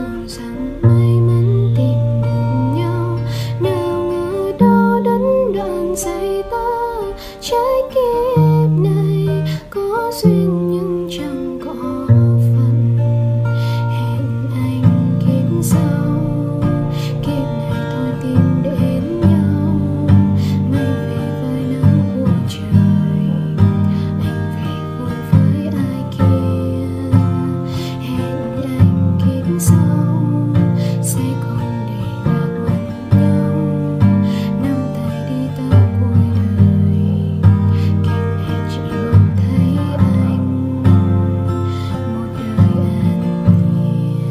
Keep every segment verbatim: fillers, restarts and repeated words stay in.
tưởng rằng may mắn tìm được nhau, nào ngờ đâu đến đoạn dây ta. Trái kiếp này có duyên nhưng chẳng có phần, hẹn anh kiếp sau. Kiếp này thôi tìm đến nhau, mây về với nắng của trời, anh về vui với ai kia. Hẹn anh kiếp sau sẽ còn để lạc mất nhau, nắm tay đi tới cuối đời. Kiếp này chỉ mong thấy anh một đời an nhiên.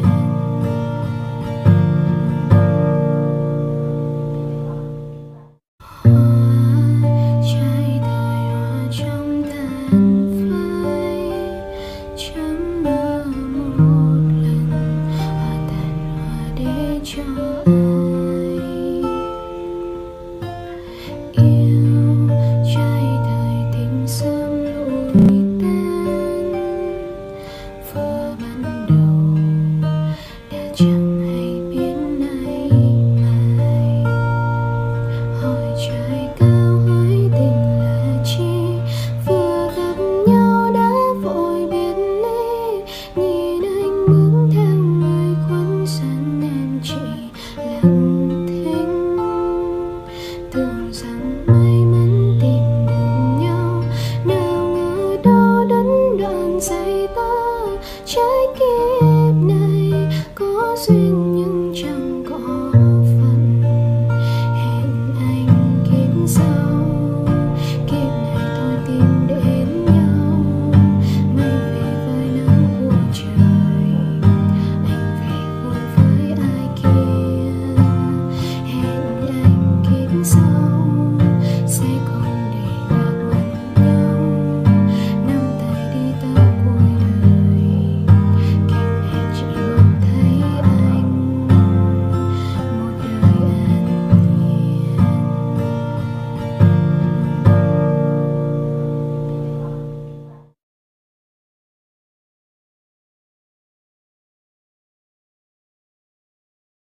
Hoa trái đời hoa trong tàn phai, chẳng ngờ một lần hoa tàn hoa để cho ai yêu. Trái đời tình sớm lụi tan, vừa ban đầu đã chẳng hay biết nay mai. Hỏi trời cao hỏi tình là chi, vừa gặp nhau đã vội biệt ly. Nhìn anh bước theo người khuất dần em chỉ lặng thinh, tưởng rằng may mắn tìm được nhau, nào ngờ đâu đến đoạn dây ta. Trái kiếp này có duyên